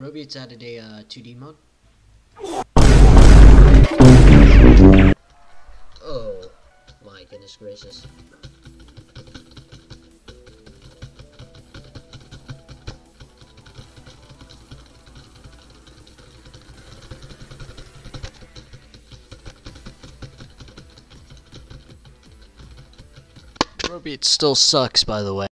Robeats added a 2D mode. Oh my goodness gracious. Robeats still sucks, by the way.